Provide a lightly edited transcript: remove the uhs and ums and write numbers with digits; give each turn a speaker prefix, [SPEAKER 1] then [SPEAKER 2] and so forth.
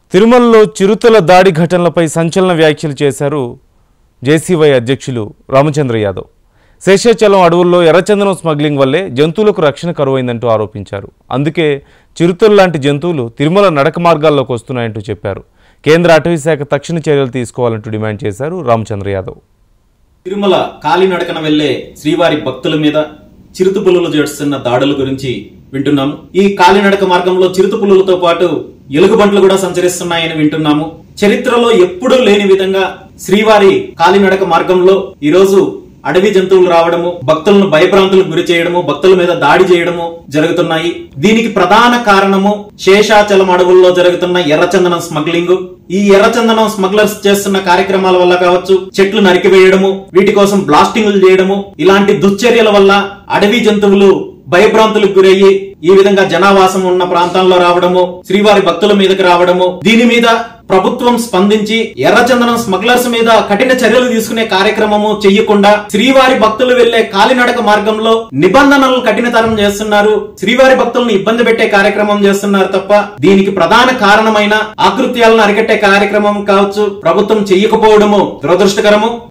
[SPEAKER 1] తిరుమలలో చిరుతల దాడి ఘటనలపై సంచలన వ్యాఖ్యలు చేశారు జేసీవై అధ్యక్షులు రామచంద్ర యాదవ్. శేషాచలం అడవుల్లో ఎర్రచందనం స్మగ్లింగ్ వల్లే జంతువులకు రక్షణ కరువైందంటూ ఆరోపించారు. అందుకే చిరుతలు లాంటి జంతువులు తిరుమల నడక మార్గాల్లోకి వస్తున్నాయంటూ చెప్పారు. కేంద్ర అటవీ శాఖ తక్షణ చర్యలు తీసుకోవాలంటూ డిమాండ్ చేశారు రామచంద్ర యాదవ్.
[SPEAKER 2] తిరుమల కాలినడకన వెళ్లే శ్రీవారి భక్తుల మీద చిరుతపులులు చేస్తున్న దాడుల గురించి వింటున్నాము. ఈ కాలినడక మార్గంలో చిరుతపులులతో పాటు ఎలుగుబంట్లు కూడా సంచరిస్తున్నాయని వింటున్నాము. చరిత్రలో ఎప్పుడూ లేని విధంగా శ్రీవారి కాలినడక మార్గంలో ఈ రోజు అడవి జంతువులు రావడము, భక్తులను భయభ్రాంతులకు గురి చేయడము, భక్తుల మీద దాడి చేయడము జరుగుతున్నాయి. దీనికి ప్రధాన కారణము శేషాచలం అడవుల్లో జరుగుతున్న ఎర్రచందనం స్మగ్లింగ్. ఈ ఎర్రచందనం స్మగ్లర్స్ చేస్తున్న కార్యక్రమాల వల్ల కావచ్చు, చెట్లు నరికివేయడము, వీటి కోసం బ్లాస్టింగ్లు చేయడము, ఇలాంటి దుశ్చర్యల వల్ల అడవి జంతువులు భయభ్రాంతులకు గురయ్యి ఈ విధంగా జనావాసం ఉన్న ప్రాంతాల్లో రావడము, శ్రీవారి భక్తుల మీదకి రావడము, దీని మీద ప్రభుత్వం స్పందించి ఎర్రచందనం స్మగ్లర్స్ మీద కఠిన చర్యలు తీసుకునే కార్యక్రమము చెయ్యకుండా శ్రీవారి భక్తులు వెళ్లే కాలినడక మార్గంలో నిబంధనలను కఠినతరం చేస్తున్నారు. శ్రీవారి భక్తులను ఇబ్బంది పెట్టే కార్యక్రమం చేస్తున్నారు తప్ప దీనికి ప్రధాన కారణమైన ఆకృత్యాలను అరికట్టే కార్యక్రమం కావచ్చు ప్రభుత్వం చెయ్యకపోవడము దురదృష్టకరము.